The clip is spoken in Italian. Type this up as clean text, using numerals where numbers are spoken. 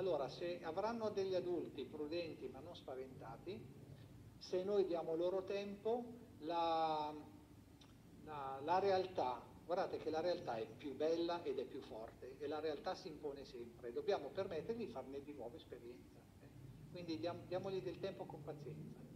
Allora, se avranno degli adulti prudenti ma non spaventati, se noi diamo loro tempo, la realtà, guardate che la realtà è più bella ed è più forte e la realtà si impone sempre, dobbiamo permettergli di farne di nuove esperienze. Quindi diamogli del tempo con pazienza.